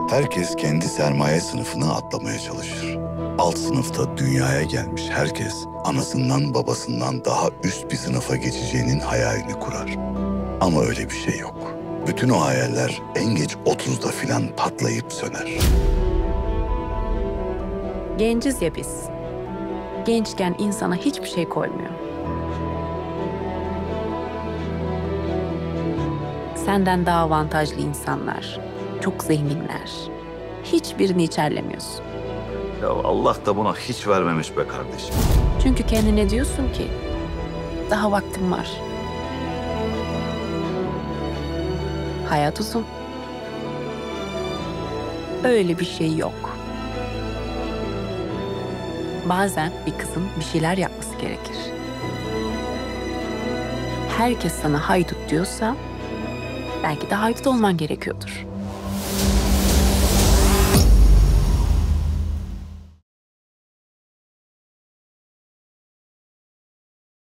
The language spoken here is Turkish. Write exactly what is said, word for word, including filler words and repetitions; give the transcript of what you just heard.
Herkes kendi sermaye sınıfını atlamaya çalışır. Alt sınıfta dünyaya gelmiş herkes anasından babasından daha üst bir sınıfa geçeceğinin hayalini kurar. Ama öyle bir şey yok. Bütün o hayaller en geç otuzda filan patlayıp söner. Genciz ya biz. Gençken insana hiçbir şey koymuyor. Senden daha avantajlı insanlar, çok zenginler. Hiçbirini içerlemiyorsun. Ya Allah da buna hiç vermemiş be kardeşim. Çünkü kendine diyorsun ki daha vaktim var. Hayat uzun. Öyle bir şey yok. Bazen bir kızın bir şeyler yapması gerekir. Herkes sana haydut diyorsa belki de haydut olman gerekiyordur.